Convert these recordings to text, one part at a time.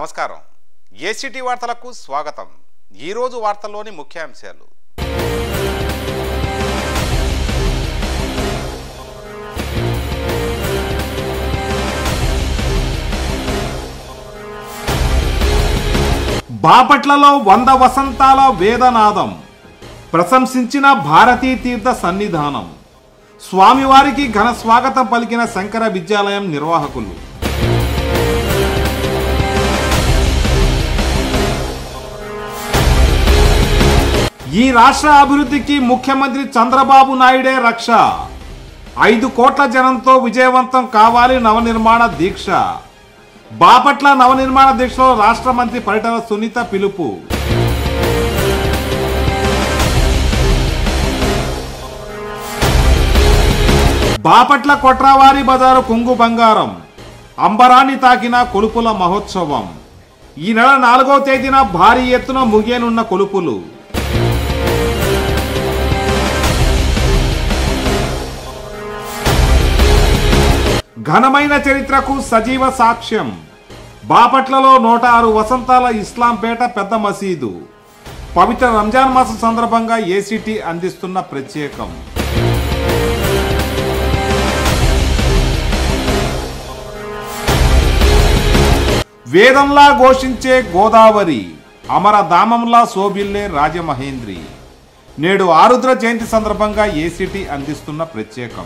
నమస్కారం. ఏసీటీ వార్తలకు స్వాగతం. ఈ రోజు వార్తల్లోని ముఖ్యాంశాలు. బాపట్లలో 100 వసంతాల వేదనాదం, ప్రశంసించిన భారతీ తీర్థ సన్నిధానం, స్వామివారికి ఘన స్వాగతం పలికిన శంకర విద్యాలయం నిర్వాహకులు. ఈ రాష్ట్ర అభివృద్ధికి ముఖ్యమంత్రి చంద్రబాబు నాయుడే రక్ష, 5 కోట్ల జనంతో విజయవంతం కావాలి నవనిర్మాణ దీక్ష. బాపట్ల నవనిర్మాణ దీక్షలో రాష్ట్ర మంత్రి పరిటాల సునీత పిలుపు. బాపట్ల కొట్రావారి బజారు కొంగు బంగారం, అంబరాన్ని తాకిన కొలుపుల మహోత్సవం. ఈ నెల 4వ తేదీన భారీ ఎత్తున ముగియనున్న కొలుపులు. ఘనమైన చరిత్రకు సజీవ సాక్ష్యం. బాపట్లలో 106 వసంతాల ఇస్లాంపేట పెద్ద మసీదు. పవిత్ర రంజాన్ మాసం సందర్భంగా ఏసీటీ అందిస్తున్న ప్రత్యేకం. వేదంలా ఘోషించే గోదావరి, అమరధామంలా శోభిల్లే రాజమహేంద్రి. నేడు ఆరుద్ర జయంతి సందర్భంగా ఏసీటీ అందిస్తున్న ప్రత్యేకం.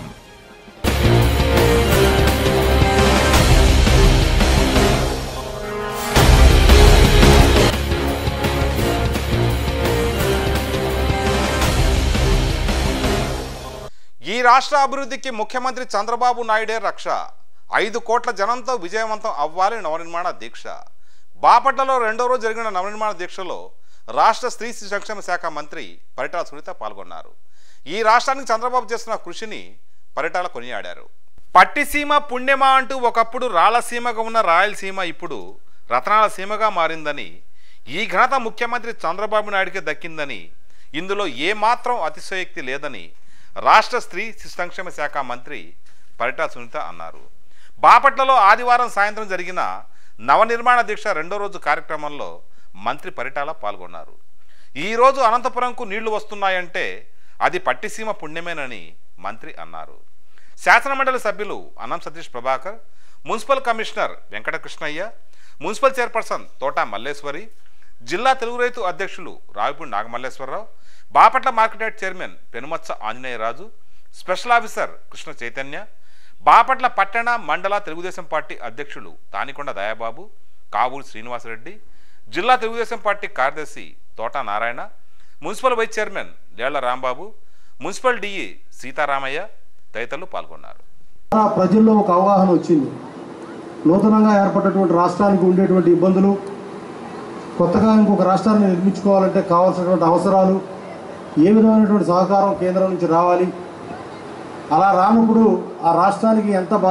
ఈ రాష్ట్ర అభివృద్ధికి ముఖ్యమంత్రి చంద్రబాబు నాయుడే రక్ష, 5 కోట్ల జనంతో విజయవంతం అవ్వాలి నవనిర్మాణ దీక్ష. బాపట్లలో 2వ రోజు జరిగిన నవనిర్మాణ దీక్షలో రాష్ట్ర స్త్రీ శిశు సంక్షేమ శాఖ మంత్రి పరిటాల సునీత పాల్గొన్నారు. ఈ రాష్ట్రానికి చంద్రబాబు చేస్తున్న కృషిని పరిటాల కొనియాడారు. పట్టిసీమ పుణ్యమా అంటూ ఒకప్పుడు రాళ్లసీమగా ఉన్న రాయలసీమ ఇప్పుడు రతనాల సీమగా మారిందని, ఈ ఘనత ముఖ్యమంత్రి చంద్రబాబు నాయుడికి దక్కిందని, ఇందులో ఏమాత్రం అతిశయోక్తి లేదని రాష్ట్ర స్త్రీ శిశు సంక్షేమ శాఖ మంత్రి పరిటాల సునీత అన్నారు. బాపట్లలో ఆదివారం సాయంత్రం జరిగిన నవనిర్మాణ దీక్ష 2వ రోజు కార్యక్రమంలో మంత్రి పరిటాల పాల్గొన్నారు. ఈరోజు అనంతపురంకు నీళ్లు వస్తున్నాయంటే అది పట్టిసీమ పుణ్యమేనని మంత్రి అన్నారు. శాసనమండలి సభ్యులు Annam Satish Prabhakar, municipal commissioner Venkatakrishnaiah, municipal chairperson Thota Malleswari, జిల్లా తెలుగు రైతు అధ్యక్షులు Ravipudi Nagamalleswararao, Bapatla market yard chairman Penumatsa Anjaneyaraju, special officer Krishna Chaitanya, Bapatla పట్టణ మండల తెలుగుదేశం పార్టీ అధ్యక్షులు తానికొండ దయాబాబు, కావూరు శ్రీనివాసరెడ్డి, జిల్లా తెలుగుదేశం పార్టీ కార్యదర్శి Thota Narayana, municipal vice chairman Lella Rambabu, municipal DE Seetharamaiah తదితరులు పాల్గొన్నారు. ప్రజల్లో ఒక అవగాహన వచ్చింది. నూతనంగా ఏర్పడినటువంటి రాష్ట్రానికి ఉండేటువంటి ఇబ్బందులు, కొత్తగా ఇంకొక రాష్ట్రాన్ని నిర్మించుకోవాలంటే కావాల్సినటువంటి అవసరాలు, ఏ విధమైనటువంటి సహకారం కేంద్రం నుంచి రావాలి, అలా రానప్పుడు ఆ రాష్ట్రానికి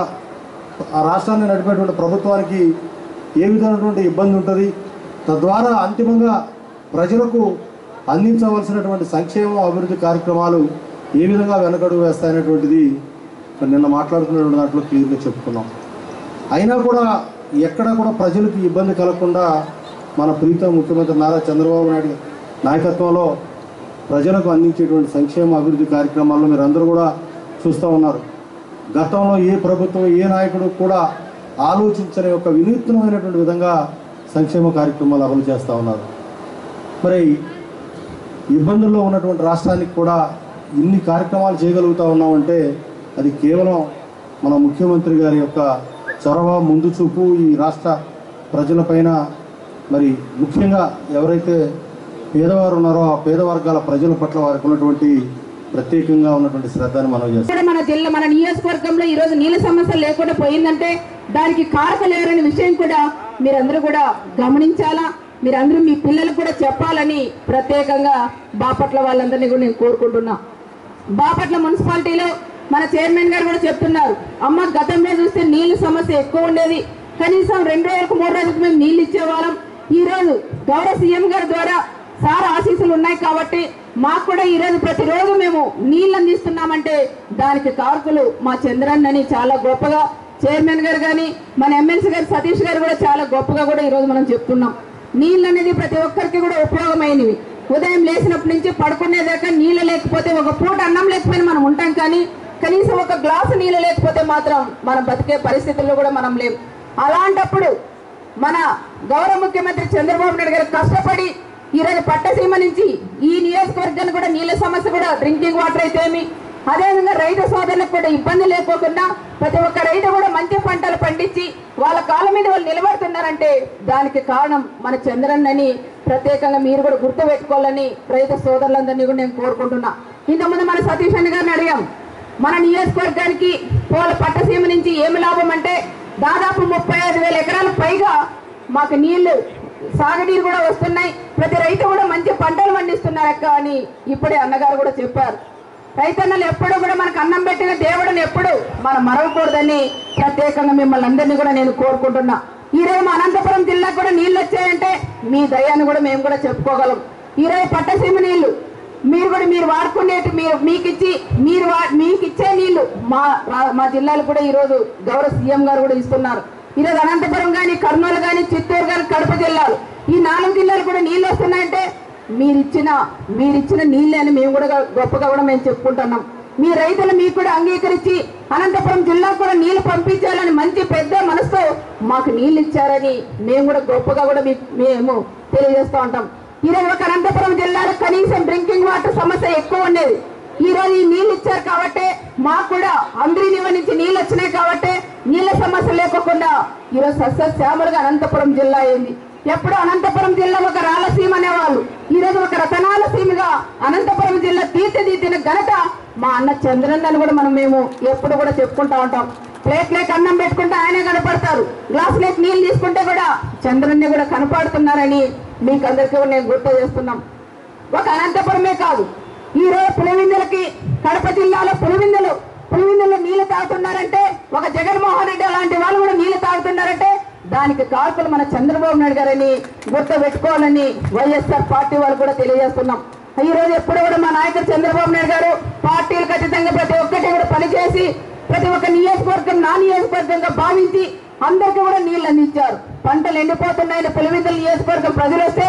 ఆ రాష్ట్రాన్ని నడిపేటువంటి ప్రభుత్వానికి ఏ విధమైనటువంటి ఇబ్బంది ఉంటుంది, తద్వారా అంతిమంగా ప్రజలకు అందించవలసినటువంటి సంక్షేమ అభివృద్ధి కార్యక్రమాలు ఏ విధంగా వెనకడుగు వేస్తాయనేటువంటిది నిన్న మాట్లాడుతున్నటువంటి దాంట్లో క్లియర్గా చెప్పుకున్నాం. అయినా కూడా ఎక్కడ కూడా ప్రజలకు ఇబ్బంది కలగకుండా మన ప్రీతం ముఖ్యమంత్రి నారా చంద్రబాబు నాయుడు నాయకత్వంలో ప్రజలకు అందించేటువంటి సంక్షేమ అభివృద్ధి కార్యక్రమాల్లో మీరు అందరూ కూడా చూస్తూ ఉన్నారు. గతంలో ఏ ప్రభుత్వం ఏ నాయకుడు కూడా ఆలోచించని ఒక వినూత్నమైనటువంటి విధంగా సంక్షేమ కార్యక్రమాలు అమలు చేస్తూ ఉన్నారు. మరి ఇబ్బందుల్లో ఉన్నటువంటి రాష్ట్రానికి కూడా ఇన్ని కార్యక్రమాలు చేయగలుగుతూ ఉన్నామంటే అది కేవలం మన ముఖ్యమంత్రి గారి యొక్క చొరవ, ముందు చూపు, ఈ రాష్ట్ర ప్రజలపైన, మరి ముఖ్యంగా ఎవరైతే పేదవారు ఉన్నారో ఆ పేద వర్గాల ప్రజల పట్ల వారికి ఉన్నటువంటి ప్రత్యేకంగా ఉన్నటువంటి శ్రద్ధని మనం చేస్తాం. మన జిల్లా, మన నియోజకవర్గంలో ఈరోజు నీళ్ళ సమస్య లేకుండా పోయిందంటే దానికి కారకులేరని విషయం కూడా మీరందరూ కూడా గమనించాలా. మీరందరూ మీ పిల్లలకు కూడా చెప్పాలని ప్రత్యేకంగా బాపట్ల వాళ్ళందరినీ కూడా నేను కోరుకుంటున్నా. బాపట్ల మున్సిపాలిటీలో మన చైర్మన్ గారు కూడా చెప్తున్నారు, అమ్మ గతంలో చూస్తే నీళ్ళ సమస్య ఎక్కువ ఉండేది, కనీసం 2 రోజులకు 3 రోజులకు మేము నీళ్ళు ఇచ్చేవాళ్ళం. ఈరోజు గౌరవ సీఎం గారి ద్వారా సార్ ఆశీస్సులు ఉన్నాయి కాబట్టి మాకు కూడా ఈరోజు ప్రతిరోజు మేము నీళ్ళు అందిస్తున్నామంటే దానికి కారకులు మా చంద్రన్నని చాలా గొప్పగా చైర్మన్ గారు కానీ మన ఎమ్మెల్సీ గారు సతీష్ గారు కూడా చాలా గొప్పగా కూడా ఈరోజు మనం చెప్తున్నాం. నీళ్ళు అనేది ప్రతి ఒక్కరికి కూడా ఉపయోగమైనవి. ఉదయం లేచినప్పటి నుంచి పడుకునేదాకా నీళ్ళు లేకపోతే, ఒక పూట అన్నం లేకపోయినా మనం ఉంటాం, కానీ కనీసం ఒక గ్లాసు నీళ్ళు లేకపోతే మాత్రం మనం బతికే పరిస్థితుల్లో కూడా మనం లేవు. అలాంటప్పుడు మన గౌరవ ముఖ్యమంత్రి చంద్రబాబు నాయుడు గారు కష్టపడి ఈరోజు పట్టసీమ నుంచి ఈ నియోజకవర్గాన్ని కూడా నీళ్ళ సమస్య కూడా డ్రింకింగ్ వాటర్ అయితే ఏమి, అదేవిధంగా రైతు సోదరులకు కూడా ఇబ్బంది లేకోకుండా ప్రతి ఒక్క రైతు కూడా మంచి పంటలు పండించి వాళ్ళ కాళ్ళ మీద వాళ్ళు నిలబడుతున్నారంటే దానికి కారణం మన చంద్రన్నని ప్రత్యేకంగా మీరు కూడా గుర్తు పెట్టుకోవాలని రైతు సోదరులందరినీ కూడా నేను కోరుకుంటున్నా. ఇంతకుముందు మన సతీష్ అన్న గారిని అడిగాం, మన నియోజకవర్గానికి పోల పట్టసీమ నుంచి ఏమి లాభం అంటే దాదాపు 35,000 ఎకరాలు పైగా మాకు నీళ్లు సాగునీరు కూడా వస్తున్నాయి, ప్రతి రైతు కూడా మంచి పంటలు పండిస్తున్నారు అక్క అని ఇప్పుడే అన్నగారు కూడా చెప్పారు. రైతన్నలు ఎప్పుడూ కూడా మనకు అన్నం పెట్టిన దేవుడిని ఎప్పుడు మనం మరవకూడదని ప్రత్యేకంగా మిమ్మల్ని అందరినీ కూడా నేను కోరుకుంటున్నా. ఈరోజు మా అనంతపురం జిల్లాకు కూడా నీళ్ళు వచ్చాయంటే మీ దయాన్ని కూడా మేము కూడా చెప్పుకోగలం. ఈరోజు పట్టసీమ నీళ్లు మీరు కూడా మీరు వాడుకునేటి మీకు ఇచ్చే నీళ్లు మా జిల్లాలు కూడా ఈరోజు గౌరవ సీఎం గారు కూడా ఇస్తున్నారు. ఈరోజు అనంతపురం కానీ, కర్నూలు కానీ, చిత్తూరు కానీ, కడప జిల్లాలు, ఈ 4 జిల్లాలు కూడా నీళ్ళు వస్తున్నాయంటే మీరిచ్చిన నీళ్ళే అని మేము కూడా గొప్పగా కూడా మేము చెప్పుకుంటున్నాం. మీ రైతులు మీకు కూడా అంగీకరించి అనంతపురం జిల్లాకు కూడా నీళ్లు పంపించాలని మంచి పెద్ద మనసుతో మాకు నీళ్ళు ఇచ్చారని మేము కూడా గొప్పగా కూడా మేము తెలియజేస్తూ ఉంటాం. ఈరోజు ఒక అనంతపురం జిల్లాలో కనీసం డ్రింకింగ్ వాటర్ సమస్య ఎక్కువ ఉండేది. ఈరోజు ఈ నీళ్ళు ఇచ్చారు కాబట్టి మాకు కూడా అంద్రినివ నుంచి నీళ్ళు వచ్చినాయి కాబట్టి నీళ్ళ సమస్య లేకుండా ఈరోజు సస్యశ్యామలుగా అనంతపురం జిల్లా అయింది. ఎప్పుడు అనంతపురం జిల్లా ఒక రాళ్ళసీమ అనేవాళ్ళు, ఈరోజు ఒక రతనాల సీమగా అనంతపురం జిల్లా తీర్చిదిద్దిన ఘనత మా అన్న చంద్రన్నని కూడా మేము ఎప్పుడు కూడా చెప్పుకుంటా ఉంటాం. ప్లేట్లోకి అన్నం పెట్టుకుంటే ఆయనే కనపడతారు, గ్లాసులోకి నీళ్ళు తీసుకుంటే కూడా చంద్రన్ని కూడా కనపడుతున్నారని మీకు అందరికీ కూడా నేను గుర్తు చేస్తున్నాం. ఒక అనంతపురమే కాదు, ఈరోజు పులివెందులకి కడప జిల్లాలో పులివెందులు నీళ్లు తాగుతున్నారంటే, ఒక జగన్మోహన్ రెడ్డి అలాంటి వాళ్ళు కూడా నీళ్లు తాగుతున్నారంటే దానికి కారకులు మన చంద్రబాబు నాయుడు గారని గుర్తు పెట్టుకోవాలని వైఎస్ఆర్ పార్టీ వాళ్ళు కూడా తెలియజేస్తున్నాం. ఈ రోజు ఎప్పుడు కూడా మా నాయకుడు చంద్రబాబు నాయుడు గారు పార్టీలు ఖచ్చితంగా ప్రతి ఒక్కటి కూడా పనిచేసి ప్రతి ఒక్క నియోజకవర్గం నా నియోజకవర్గంగా భావించి అందరికీ కూడా నీళ్లు అందించారు. పంటలు ఎండిపోతున్నాయని పులివెందుల నియోజకవర్గం ప్రజలు వస్తే,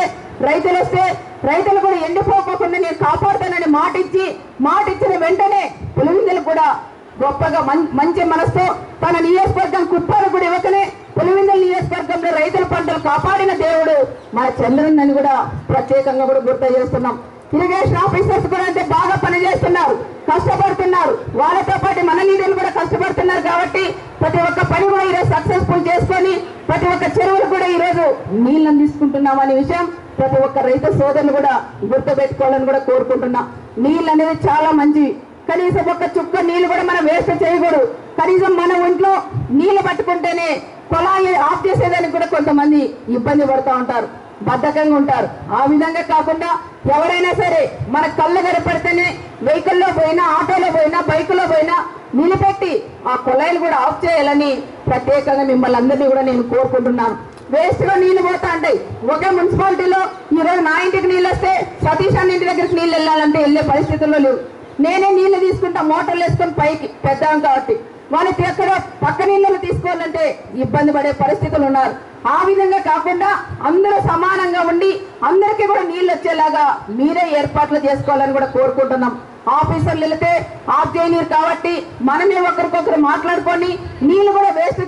రైతులు కూడా ఎండిపోకుండా నేను కాపాడుతానని మాటిచ్చిన వెంటనే పులివెందులు కూడా గొప్పగా మంచి మనసుతో తన నియోజకవర్గం కుట్టాలు కూడా ఇవ్వకనే పులివెందుల నియోజకవర్గంలో రైతుల పంటలు కాపాడిన దేవుడు మన చంద్రన్నని కూడా ప్రత్యేకంగా కూడా గుర్తు చేస్తున్నాం. ఇరిగేషన్ ఆఫీసర్స్ కూడా అంటే బాగా పనిచేస్తున్నారు, కష్టపడుతున్నారు. వాళ్ళతో పాటు మన లీడర్లు కూడా కష్టపడుతున్నారు కాబట్టి ప్రతి ఒక్క పని కూడా ఈరోజు సక్సెస్ఫుల్ చేసుకొని ప్రతి ఒక్క చెరువులు కూడా ఈరోజు నీళ్ళని తీసుకుంటున్నాం అనే విషయం ప్రతి ఒక్క రైతు సోదరులు కూడా గుర్తుపెట్టుకోవాలని కూడా కోరుకుంటున్నా. నీళ్ళు అనేది చాలా మంచివి. కనీసం ఒక్క చుక్క నీళ్ళు కూడా మనం వేస్ట్ చేయకూడదు. కనీసం మన ఒంట్లో నీళ్లు పట్టుకుంటేనే కొలాయి ఆఫ్ చేసేదానికి కూడా కొంతమంది ఇబ్బంది పడుతూ ఉంటారు, బద్ధకంగా ఉంటారు. ఆ విధంగా కాకుండా ఎవరైనా సరే మన కళ్ళు కనపడితేనే వెహికల్లో పోయినా, ఆటోలో పోయినా, బైకులో పోయినా నిలబెట్టి ఆ కొలాయిలు కూడా ఆఫ్ చేయాలని ప్రత్యేకంగా మిమ్మల్ని అందరినీ కూడా నేను కోరుకుంటున్నాను. వేస్ట్ గా నీళ్లు పోతా ఉంటాయి. ఒకే మున్సిపాలిటీలో ఈరోజు నా ఇంటికి నీళ్ళు వస్తే సతీష్ అన్న ఇంటి దగ్గరికి నీళ్ళు వెళ్ళాలంటే వెళ్ళే పరిస్థితుల్లో లేవు. నేనే నీళ్లు తీసుకుంటా, మోటార్లు వేసుకొని పైకి పెద్దాం కాబట్టి వాళ్ళకి ఎక్కడ పక్క నీళ్ళు తీసుకోవాలంటే ఇబ్బంది పడే పరిస్థితులు ఉన్నారు. ఆ విధంగా కాకుండా అందరూ సమానంగా ఉండి అందరికీ కూడా నీళ్ళు వచ్చేలాగా మీరే ఏర్పాట్లు చేసుకోవాలని కూడా కోరుకుంటున్నాం. ఆఫీసర్లు వెళితే ఆఫ్ చేయనీరు కాబట్టి మనమే ఒకరికొకరు మాట్లాడుకొని నీళ్లు కూడా వేస్ట్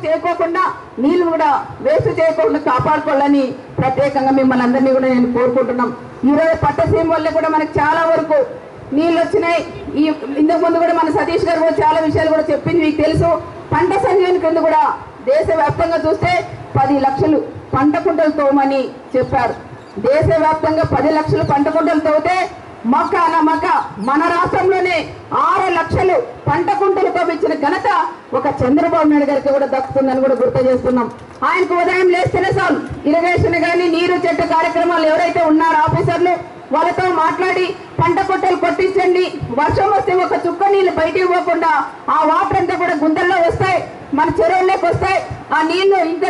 చేయకుండా కాపాడుకోవాలని ప్రత్యేకంగా మిమ్మల్ని అందరినీ కూడా నేను కోరుకుంటున్నాం. ఈరోజు పట్టసీమ వల్ల కూడా మనకు చాలా వరకు నీళ్ళు వచ్చినాయి. ఇంతకు ముందు కూడా మన సతీష్ గారు కూడా చాలా విషయాలు కూడా చెప్పింది మీకు తెలుసు. పంట సంజీవని కింద కూడా దేశవ్యాప్తంగా చూస్తే 10 లక్షలు పంట కుంటలు తోమని చెప్పారు. దేశవ్యాప్తంగా 10 లక్షలు పంట కుంటలు తోతే మన రాష్ట్రంలోనే 6 లక్షలు పంట కుంటలు తోమించిన ఘనత ఒక చంద్రబాబు నాయుడు గారికి కూడా దక్కుతుందని కూడా గుర్తు చేస్తున్నాం. ఆయనకు ఉదయం లేస్తేనే చాలు ఇరిగేషన్ కానీ నీరు చెట్టు కార్యక్రమాలు ఎవరైతే ఉన్నారో ఆఫీసర్లు వాళ్ళతో మాట్లాడి పంట కొట్టలు కొట్టించండి. వర్షం వస్తే ఒక చుక్క నీళ్లు బయటికి పోకుండా ఆ వాటర్ అంతా కూడా గుంతల్లో వస్తాయి, మన చెరువుల్లోకి వస్తాయి. ఆ నీళ్లు ఇంకతే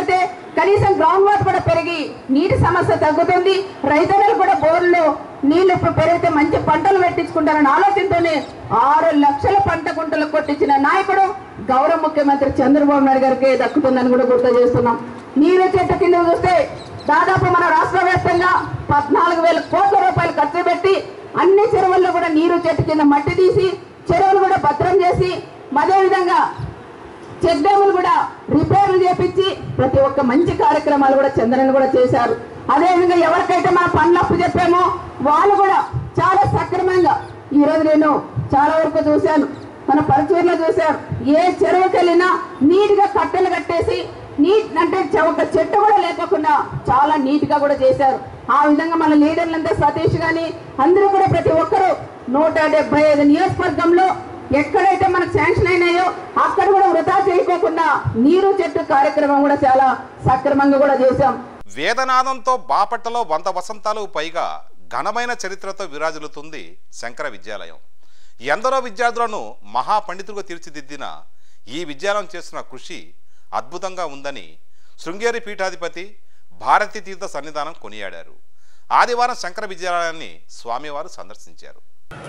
కనీసం గ్రౌండ్ వాటర్ కూడా పెరిగి నీటి సమస్య తగ్గుతుంది. రైతులు కూడా బోర్లు నీళ్లు పెరిగితే మంచి పంటలు పెట్టించుకుంటారని ఆలోచనతోనే 6 లక్షల పంట గుంటలు కొట్టించిన నాయకుడు గౌరవ ముఖ్యమంత్రి చంద్రబాబు నాయుడు గారికి దక్కుతుందని కూడా గుర్తు చేస్తున్నాం. నీరు చెట్టు కింద చూస్తే దాదాపు మన రాష్ట్ర వ్యాప్తంగా 14,000 కోట్ల రూపాయలు ఖర్చు పెట్టి అన్ని చెరువుల్లో కూడా నీరు చెట్టు కింద మట్టి తీసి చెరువులు కూడా భద్రం చేసి అదేవిధంగా చెక్ డ్యాములు కూడా రిపేర్లు చేపించి ప్రతి ఒక్క మంచి కార్యక్రమాలు కూడా చంద్రన్ కూడా చేశారు. అదేవిధంగా ఎవరికైతే మన పనులప్పు చెప్పామో వాళ్ళు కూడా చాలా సక్రమంగా ఈరోజు నేను చాలా వరకు చూశాను, మన పరచూరులో చూశారు. ఏ చెరువుకి వెళ్ళినా నీట్గా కట్టెలు కట్టేసి అంటే ఒక చెట్టు కూడా లేకుండా చాలా నీట్గా కూడా చేశారు. ఆ విధంగా మన లీడర్లంతా సతీష్ గాని అందరూ కూడా ప్రతి ఒక్కరూ 175 నియోజకవర్గంలో ఎక్కడైతే మనకు శాంక్షన్ అయినాయో అక్కడ కూడా వృధా చేయకోకుండా నీరు చెట్టు కార్యక్రమం కూడా చాలా సక్రమంగా కూడా చేశాం. వేదనాదంతో బాపట్లలో 100 వసంతాలు పైగా ఘనమైన చరిత్రతో విరాజిల్లుతుంది శంకర విద్యాలయం. ఎందరో విద్యార్థులను మహాపండితులుగా తీర్చిదిద్దిన ఈ విద్యాలయం చేస్తున్న కృషి అద్భుతంగా ఉందని శృంగేరి పీఠాధిపతి భారతీ తీర్థ సన్నిధానం కొనియాడారు. ఆదివారం శంకర విద్యాలయాన్ని స్వామివారు సందర్శించారు.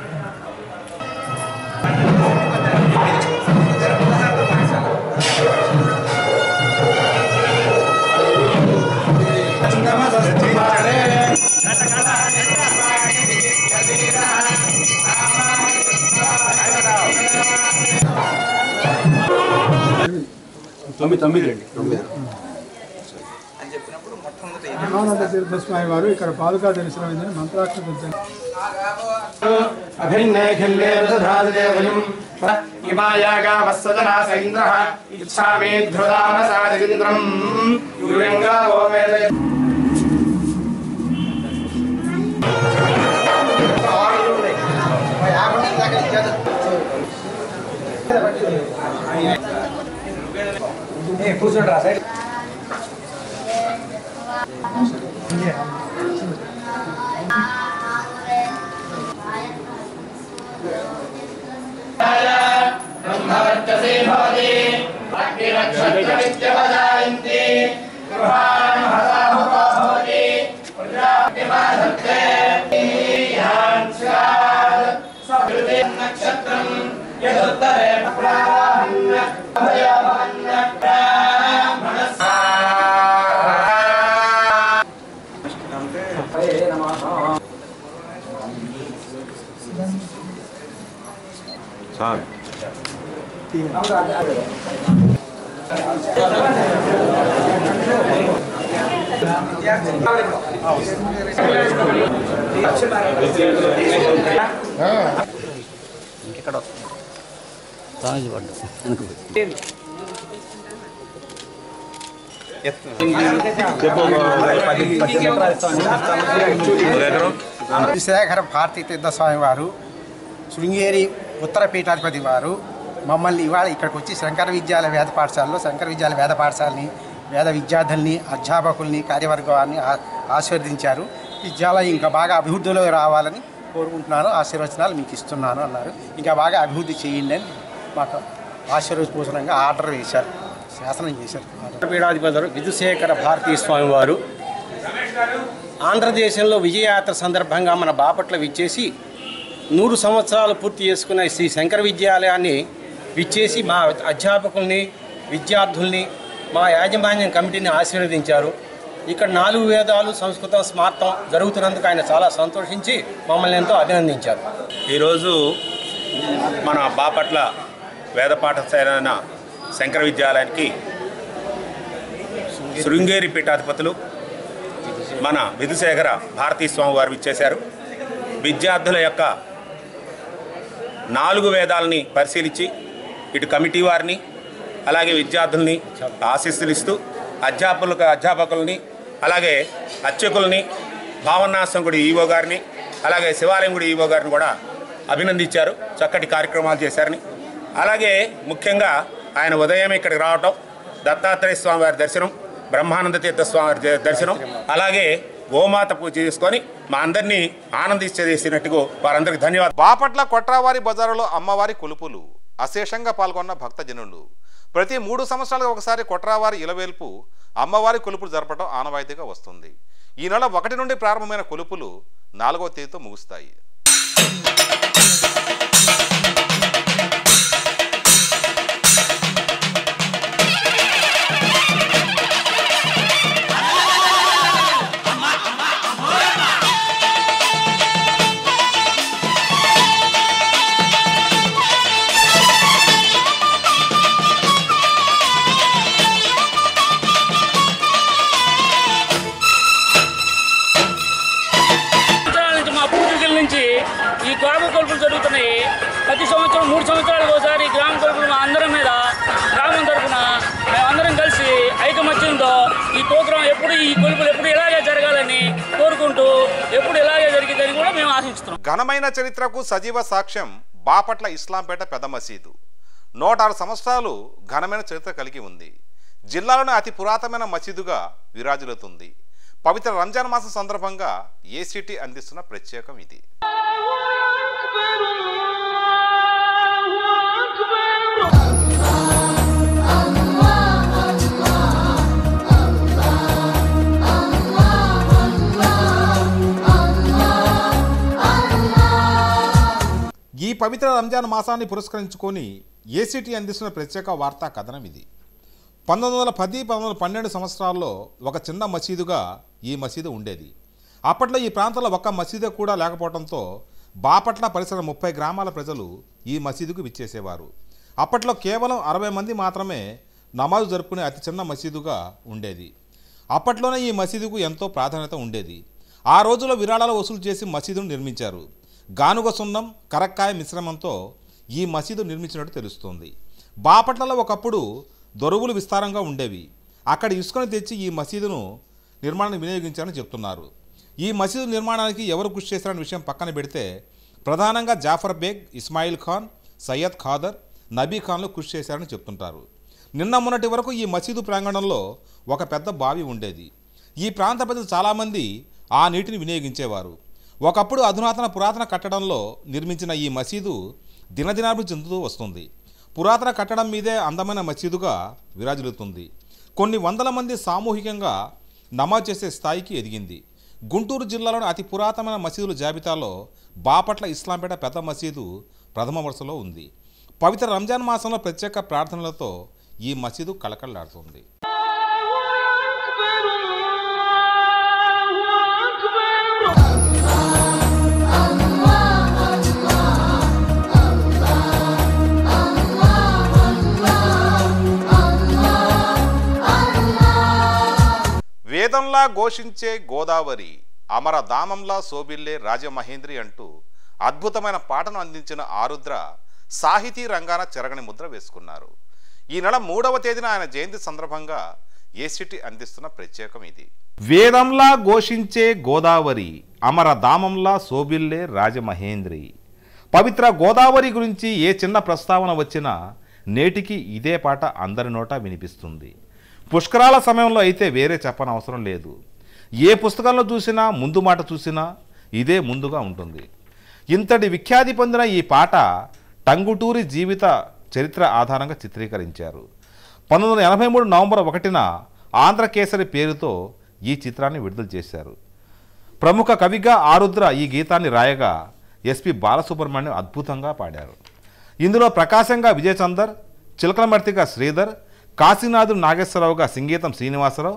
ఆనంద తీర్థ స్వామి వారు ఇక్కడ పాదుకా దర్శనమైందని మంత్రాక్షరం కూర్చోండి రా సైడ్ ఇంకెక్కడ శేఖర భారతీ తీర్థ స్వామి వారు శృంగేరి ఉత్తర పీఠాధిపతి వారు మమ్మల్ని ఇవాళ ఇక్కడికి వచ్చి శంకర విద్యాలయ వేద పాఠశాలలో శంకర విద్యాలయ వేద పాఠశాలని వేద విద్యార్థుల్ని అధ్యాపకుల్ని కార్యవర్గాన్ని ఆశీర్వదించారు. విద్యాలయం ఇంకా బాగా అభివృద్ధిలో రావాలని కోరుకుంటున్నాను, ఆశీర్వచనాలు మీకు ఇస్తున్నాను అన్నారు. ఇంకా బాగా అభివృద్ధి చేయండి అని మాకు ఆశీర్వదపూర్వకంగా ఆర్డర్ వేశారు, శాసనం చేశారు. పీఠాధిపతి విధుశేఖర భారతీ స్వామి వారు ఆంధ్రదేశంలో విజయయాత్ర సందర్భంగా మన బాపట్ల విచ్చేసి 100 సంవత్సరాలు పూర్తి చేసుకున్న శ్రీ శంకర విద్యాలయాన్ని విచ్చేసి మా అధ్యాపకుల్ని విద్యార్థుల్ని మా యాజమాన్యం కమిటీని ఆశీర్వదించారు. ఇక్కడ 4 వేదాలు సంస్కృతం స్మార్తం జరుగుతున్నందుకు ఆయన చాలా సంతోషించి మమ్మల్ని ఎంతో అభినందించారు. ఈరోజు మన బాపట్ల వేద పాఠశాల శంకర విద్యాలయానికి శృంగేరి పీఠాధిపతులు మన విధుశేఖర భారతీ స్వామి వారు ఇచ్చేశారు. విద్యార్థుల యొక్క 4 వేదాలని పరిశీలించి ఇటు కమిటీ వారిని అలాగే విద్యార్థుల్ని ఆశీస్సులు ఇస్తూ అధ్యాపకుల్ని అలాగే అర్చకుల్ని భావనాసం గుడి ఈవో గారిని అలాగే శివాలయం గుడి ఈవో గారిని కూడా అభినందించారు. చక్కటి కార్యక్రమాలు చేశారని, అలాగే ముఖ్యంగా ఆయన ఉదయం ఇక్కడికి రావటం, దత్తాత్రేయ స్వామి వారి దర్శనం, బ్రహ్మానంద తీర్థ స్వామి వారి దర్శనం, అలాగే గోమాత పూజ చేసుకొని మా అందరినీ ఆనందించేసినట్టుగా వారందరికీ ధన్యవాదాలు. బాపట్ల కొట్రావారి బజారులో అమ్మవారి కొలుపులు అశేషంగా పాల్గొన్న భక్తజనులు. ప్రతి 3 సంవత్సరాలకు ఒకసారి కొట్రావారి ఇలవేల్పు అమ్మవారి కొలుపులు జరపడం ఆనవాయితీగా వస్తుంది. ఈ నెల 1 నుండి ప్రారంభమైన కొలుపులు 4వ తేదీతో ముగుస్తాయి. ఈ గ్రామ కొలుపులు జరుగుతున్నాయి. ప్రతి సంవత్సరం 3 సంవత్సరాలకు ఒకసారి గ్రామ కొలుపులు మా అందరం మీద గ్రామం తరఫున మేమందరం కలిసి ఐకమత్యంతో ఈ ప్రోగ్రాం ఈ కొలుపులు ఎప్పుడు ఇలాగే జరగాలని కోరుకుంటూ ఎప్పుడు ఇలాగే జరిగిందని కూడా మేము ఆశిస్తున్నాం. ఘనమైన చరిత్రకు సజీవ సాక్ష్యం బాపట్ల ఇస్లాంపేట పెద్ద మసీదు. 106 సంవత్సరాలు ఘనమైన చరిత్ర కలిగి ఉంది. జిల్లాలోని అతి పురాతనమైన మసీదుగా విరాజిల్లుతుంది. పవిత్ర రంజాన్ మాసం సందర్భంగా ఏసీటీ అందిస్తున్న ప్రత్యేకం ఇది. ఈ పవిత్ర రంజాన్ మాసాన్ని పురస్కరించుకొని ఏసీటీ అందిస్తున్న ప్రత్యేక వార్తా కథనం ఇది. 1910-1912 సంవత్సరాల్లో ఒక చిన్న మసీదుగా ఈ మసీదు ఉండేది. అప్పట్లో ఈ ప్రాంతంలో ఒక్క మసీదు కూడా లేకపోవడంతో బాపట్ల పరిసర 30 గ్రామాల ప్రజలు ఈ మసీదుకు విచ్చేసేవారు. అప్పట్లో కేవలం 60 మంది మాత్రమే నమాజు జరుపుకునే అతి చిన్న మసీదుగా ఉండేది. అప్పట్లోనే ఈ మసీదుకు ఎంతో ప్రాధాన్యత ఉండేది. ఆ రోజుల్లో విరాళాలు వసూలు చేసి మసీదును నిర్మించారు. గానుగ సున్నం, కరక్కాయ మిశ్రమంతో ఈ మసీదు నిర్మించినట్టు తెలుస్తోంది. బాపట్లలో ఒకప్పుడు దొరువులు విస్తారంగా ఉండేవి. అక్కడ ఇసుకను తెచ్చి ఈ మసీదును నిర్మాణానికి వినియోగించారని చెప్తున్నారు. ఈ మసీదు నిర్మాణానికి ఎవరు కృషి చేశారనే విషయం పక్కన పెడితే ప్రధానంగా జాఫర్ బేగ్, ఇస్మాయిల్ ఖాన్, సయ్యద్ ఖాదర్, నబీ ఖాన్లు కృషి చేశారని చెప్తుంటారు. నిన్న మొన్నటి వరకు ఈ మసీదు ప్రాంగణంలో ఒక పెద్ద బావి ఉండేది. ఈ ప్రాంత ప్రజలు చాలామంది ఆ నీటిని వినియోగించేవారు. ఒకప్పుడు అధునాతన పురాతన కట్టడంలో నిర్మించిన ఈ మసీదు దినదినాభివృద్ధి చెందుతూ వస్తుంది. పురాతన కట్టడం మీదే అందమైన మసీదుగా విరాజిల్లుతుంది. కొన్ని వందల మంది సామూహికంగా నమాజ్ చేసే స్థాయికి ఎదిగింది. గుంటూరు జిల్లాలోని అతి పురాతనమైన మసీదుల జాబితాలో బాపట్ల ఇస్లాంపేట పెద్ద మసీదు ప్రథమ వరుసలో ఉంది. పవిత్ర రంజాన్ మాసంలో ప్రత్యేక ప్రార్థనలతో ఈ మసీదు కళకళలాడుతుంది. వేదంలా ఘోషించే గోదావరి, అమరధామంలా శోభిల్లే రాజమహేంద్రి అంటూ అద్భుతమైన పాటను అందించిన ఆరుద్ర సాహితీ రంగాన చెరగని ముద్ర వేసుకున్నారు. ఈ నెల 3వ తేదీన ఆయన జయంతి సందర్భంగా ఏసీటీ అందిస్తున్న ప్రత్యేకం ఇది. వేదంలా ఘోషించే గోదావరి, అమరధామంలా శోభిల్లే రాజమహేంద్రి. పవిత్ర గోదావరి గురించి ఏ చిన్న ప్రస్తావన వచ్చినా నేటికి ఇదే పాట అందరి నోట వినిపిస్తుంది. పుష్కరాల సమయంలో అయితే వేరే చెప్పనవసరం లేదు. ఏ పుస్తకంలో చూసినా, ముందు మాట చూసినా ఇదే ముందుగా ఉంటుంది. ఇంతటి విఖ్యాతి పొందిన ఈ పాట టంగుటూరి జీవిత చరిత్ర ఆధారంగా చిత్రీకరించారు. 1983 నవంబర్ 1న ఆంధ్రకేసరి పేరుతో ఈ చిత్రాన్ని విడుదల చేశారు. ప్రముఖ కవిగా ఆరుద్ర ఈ గీతాన్ని రాయగా ఎస్పి బాలసుబ్రహ్మణ్యం అద్భుతంగా పాడారు. ఇందులో ప్రకాశంగా విజయచందర్, చిలకలమర్తిగా శ్రీధర్, కాశీనాథుడు నాగేశ్వరరావుగా సింగీతం శ్రీనివాసరావు,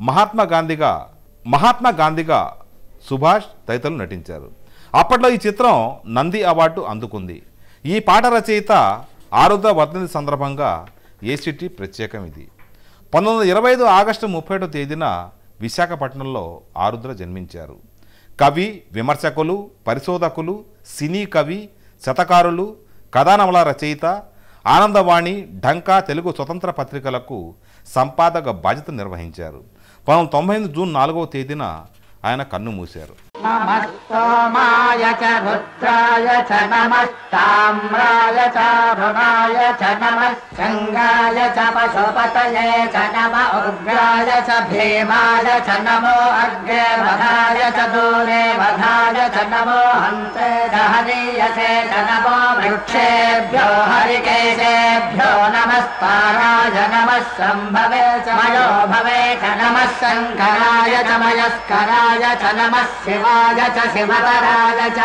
మహాత్మా గాంధీగా సుభాష్ తదితరులు నటించారు. అప్పట్లో ఈ చిత్రం నంది అవార్డు అందుకుంది. ఈ పాట రచయిత ఆరుద్ర వర్ధంతి సందర్భంగా ఏసీటీ ప్రత్యేకం ఇది. 1925 ఆగస్టు 31వ తేదీన విశాఖపట్నంలో ఆరుద్ర జన్మించారు. కవి, విమర్శకులు, పరిశోధకులు, సినీ కవి, శతకారులు, కథానవల రచయిత, ఆనందవాణి, ఢంకా తెలుగు స్వతంత్ర పత్రికలకు సంపాదక బాధ్యత నిర్వహించారు. 1998 జూన్ 4వ తేదీన ఆయన కన్ను మూశారు. నమస్తోమాయ చ రుద్రాయ చ నమస్తామ్రాయ చ అరుణాయ చ నమః శంగాయ చ పశుపతయే చ నమ ఉగ్రాయ చ భీమాయ చ నమో అగ్రే వధాయ చ దూరే వధాయ చ నమో హంతే దహనీయ तुलसे च नमो वृक्षेभ्यो हरिकेशेभ्यो नमस्ताराय नमः शम्भवे च मयो भवे च नमः शङ्कराय च मयस्कराय च नमः शिवाय च शिवतराय च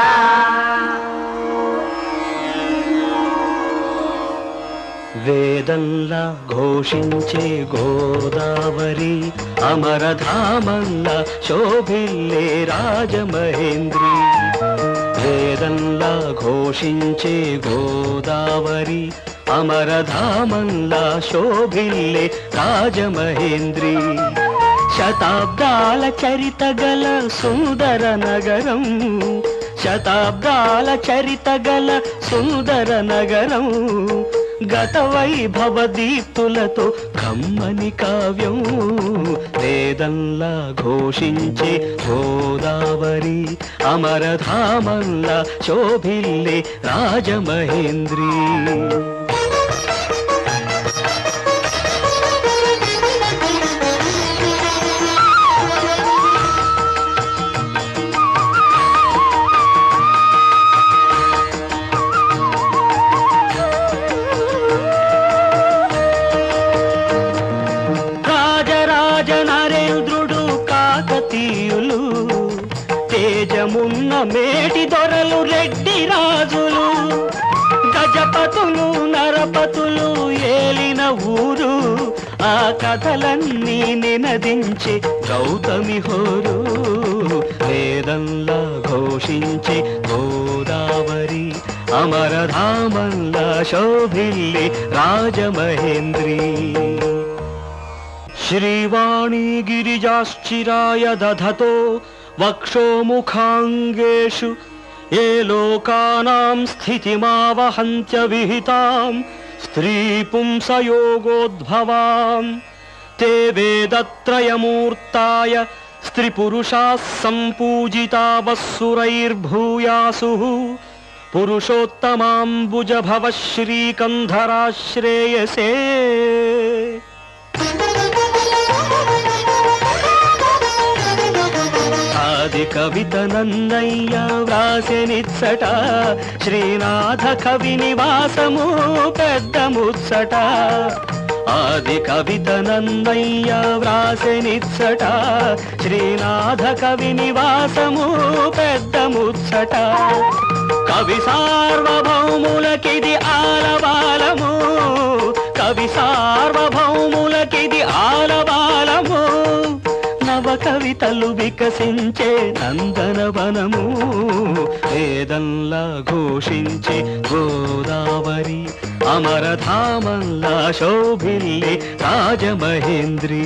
వేదంలా ఘోషించే గోదావరి అమరధామంలా శోభిల్లే రాజమహేంద్రి వేదంలా ఘోషించే గోదావరి అమరధామంలా శోభిల్లే రాజమహేంద్రి శతాబ్దాల చరిత గల సుందర నగరం శతాబ్దాల చరిత గల సుందర నగరం గత వైభవ దీప్తులతో కమ్మని కావ్యం వేదంలా ఘోషించే గోదావరి అమరధామంలా శోభిల్లే రాజమహేంద్రి తేజమున్న మేటి దొరలు రెడ్డి రాజులు గజపతులు నరపతులు ఏలిన ఊరు ఆ కథలన్నీ నినదించే గౌతమి హోరు వేదంలా ఘోషించే గోదావరి అమరధామంలా శోభిల్లే రాజమహేంద్రి శ్రీవాణి గిరిజాశ్చిరాయ దధతో వక్షోముఖాంగేషు ఏ లోకానాం స్థితిమావహంత్య విహితాం స్త్రీ పుంసయోగోద్భవాం తే వేదత్రయమూర్తాయ స్త్రీపురుషాః సంపూజితావస్సురైర్భూయాసుః పురుషోత్తమాంబుజభవ శ్రీకంధరాశ్రేయసే ఆది కవిత నన్నయ్య వ్రాసెనిచ్చట శ్రీనాథ కవి నివాసము పెద్ద ముచ్చట ఆది కవిత నన్నయ్య వ్రాసెనిచ్చట శ్రీనాథ కవి నివాసము పెద్ద ముచ్చట కవి సార్వభౌములకిది ఆలవాలము కవి సార్వభౌములకిది ఆలవాలము నవ కవితలు వికసించే నందనవనము వేదంలా ఘోషించే గోదావరి అమరధామంలా శోభిల్లే రాజమహేంద్రి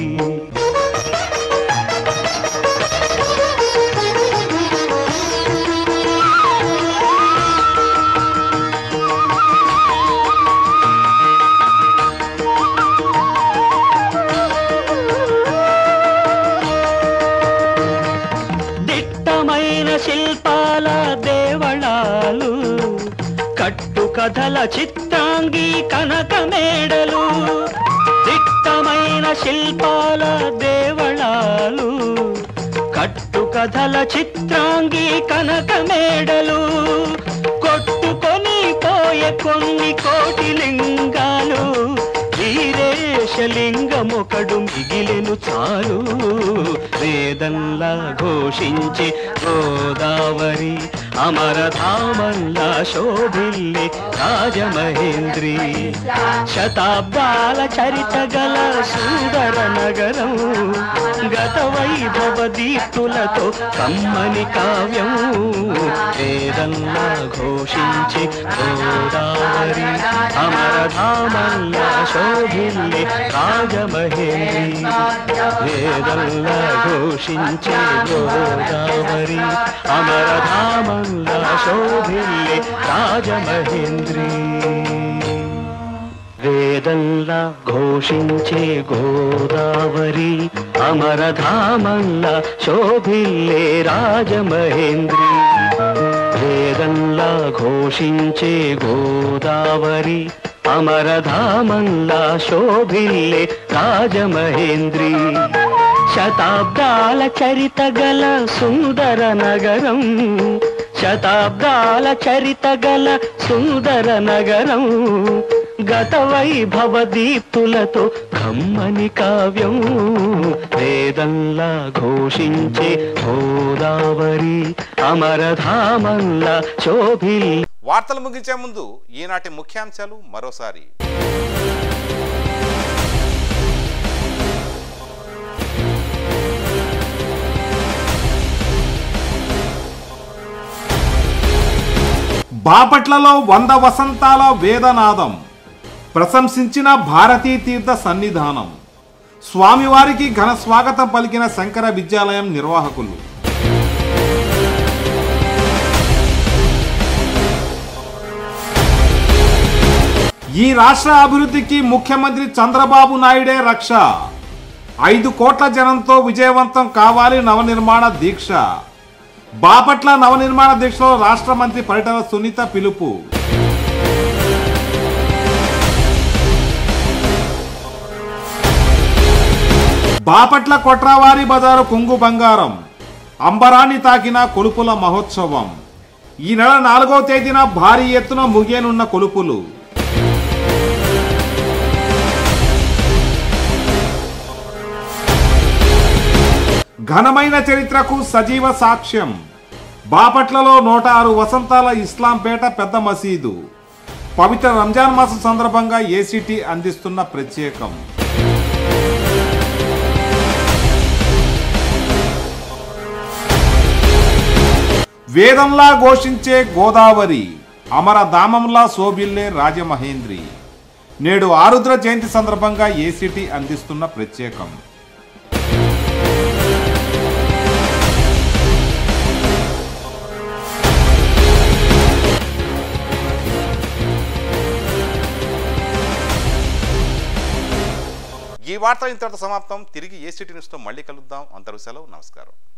శిల్పాల దేవళాలు కట్టు కథల చిత్రాంగి కనక మేడలు దిట్టమైన శిల్పాల దేవళాలు కట్టు కథల చిత్రాంగి కనక మేడలు కొట్టుకొని పోయే కొన్ని కోటి లింగాలు వీరేశలింగమొకడు మిగిలెను చాలు వేదంలా ఘోషించే గోదావరి అమరధామంలా శోభిల్లే రాజమహేంద్రి శతాబ్దాల చరిత గల సుందర నగరం గత వైభవ దీప్తులతో కమ్మని కావ్యం వేదంలా ఘోషించే గోదావరి అమరధామంలా శోభిల్లే రాజమహేంద్రి వేదంలా ఘోషించే గోదావరి అమరధామంలా శోభిల్లే రాజమహేంద్రి వేదంలా ఘోషించే గోదావరి అమరధామంలా శోభిల్లే రాజమహేంద్రి వేదంలా ఘోషించే గోదావరి అమరధామంలా శోభిల్లే రాజమహేంద్రి శతాబ్దాల చరిత గల సుందర నగరం శతాబ్దాల చరిత గల సుందర నగరం గత వైభవ దీప్తులతో కమ్మని కావ్యం వేదంలా ఘోషించే గోదావరి అమరధామంలా శోభిల్. వార్తలు ముగించే ముందు ఈనాటి ముఖ్యాంశాలు మరోసారి. బాపట్లలో 100 వసంతాల వేదనాదం, ప్రశంసించిన భారతీ తీర్థ సన్నిధానం, స్వామివారికి ఘన స్వాగతం పలికిన శంకర విద్యాలయం నిర్వాహకులు. ఈ రాష్ట్ర అభివృద్ధికి ముఖ్యమంత్రి చంద్రబాబు నాయుడే రక్ష, 5 కోట్ల జనంతో విజయవంతం కావాలి నవనిర్మాణ దీక్ష. బాపట్ల నవనిర్మాణ దీక్షలో రాష్ట్ర మంత్రి పరిటాల సునీత పిలుపు. బాపట్ల కొట్రావారి బజారు కొంగు బంగారం, అంబరాన్ని తాకిన కొలుపుల మహోత్సవం. ఈ నెల 4వ తేదీన భారీ ఎత్తున ముగియనున్న కొలుపులు. ఘనమైన చరిత్రకు సజీవ సాక్ష్యం. బాపట్లలో 106 వసంతాల ఇస్లాంపేట పెద్ద మసీదు. పవిత్ర రంజాన్ మాసం సందర్భంగా ఏసీటీ అందిస్తున్న ప్రత్యేకం. వేదంలా ఘోషించే గోదావరి అమరధామంలా శోభిల్లే రాజమహేంద్రి. నేడు ఆరుద్ర జయంతి సందర్భంగా ఏసీటీ అందిస్తున్న ప్రత్యేకం. ఈ వార్త ఇంతటితో సమాప్తం. తిరిగి ఏసీటీ న్యూస్తో మళ్ళీ కలుద్దాం. అంతవరకు సెలవు. నమస్కారం.